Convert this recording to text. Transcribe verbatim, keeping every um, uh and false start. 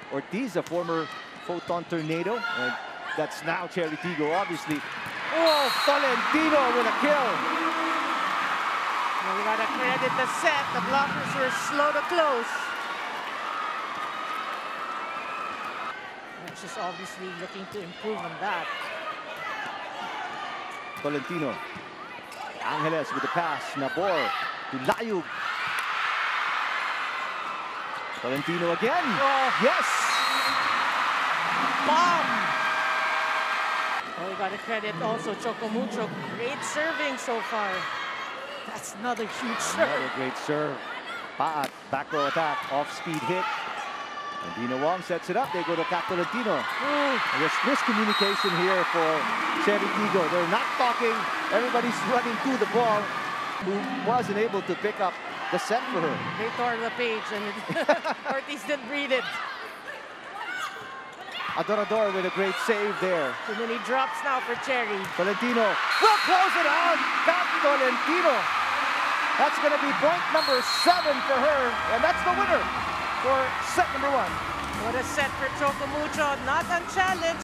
Ortiz, a former Photon Tornado. And that's now Cherry Tigo, obviously. Oh, Tolentino with a kill. Well, we gotta credit the set. The blockers were slow to close. She's obviously looking to improve on that. Tolentino. Angeles with the pass. Nabor to Layug. Tolentino again. Oh. Yes. Bomb. Oh, we got to credit also Choco Mucho. Great serving so far. That's another huge serve. Another great serve. Paat, back row attack, off-speed hit. And Dino Wong sets it up. They go to Kat Tolentino. There's miscommunication here for Cherry Tigo. They're not talking. Everybody's running to the ball. Who wasn't able to pick up the set for her. They tore the page and Ortiz didn't read it. Adorador with a great save there. Too many drops now for Cherry. Tolentino will close it out. Kat Tolentino. That's going to be point number seven for her. And that's the winner for set number one. What a set for Choco Mucho. Not unchallenged.